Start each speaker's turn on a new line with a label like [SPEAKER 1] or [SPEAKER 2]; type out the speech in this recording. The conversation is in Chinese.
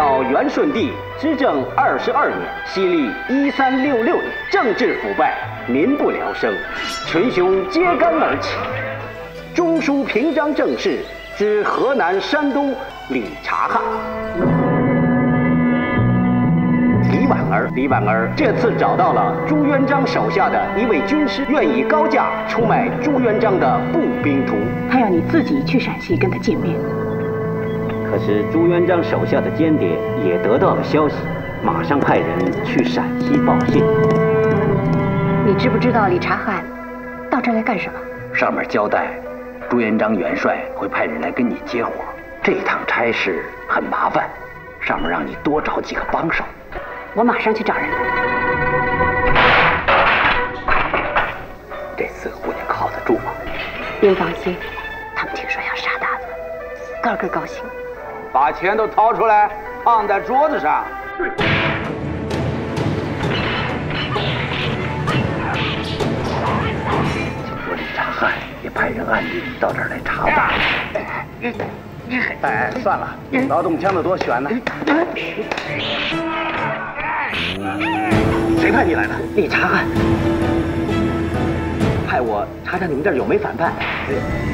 [SPEAKER 1] 到元顺帝执政22年，西历1366年，政治腐败，民不聊生，群雄揭竿而起。中书平章政事之河南、山东李察汉。李婉儿这次找到了朱元璋手下的一位军师，愿以高价出卖朱元璋的步兵图。
[SPEAKER 2] 他要你自己去陕西跟他见面。
[SPEAKER 1] 可是朱元璋手下的间谍也得到了消息，马上派人去陕西报信。
[SPEAKER 2] 你知不知道李察汉到这儿来干什么？
[SPEAKER 3] 上面交代，朱元璋元帅会派人来跟你接火。这趟差事很麻烦，上面让你多找几个帮手。
[SPEAKER 2] 我马上去找人。
[SPEAKER 3] 这4个姑娘靠得住吗？
[SPEAKER 2] 您放心，他们听说要杀大子，个个高兴。
[SPEAKER 4] 把钱都掏出来，放在桌子上。
[SPEAKER 3] 听说李察汉也派人暗地里到这儿来查大子。
[SPEAKER 1] 哎，算了，劳动枪的多悬呢。谁派你来的？李察汉，派我查查你们这儿有没反叛。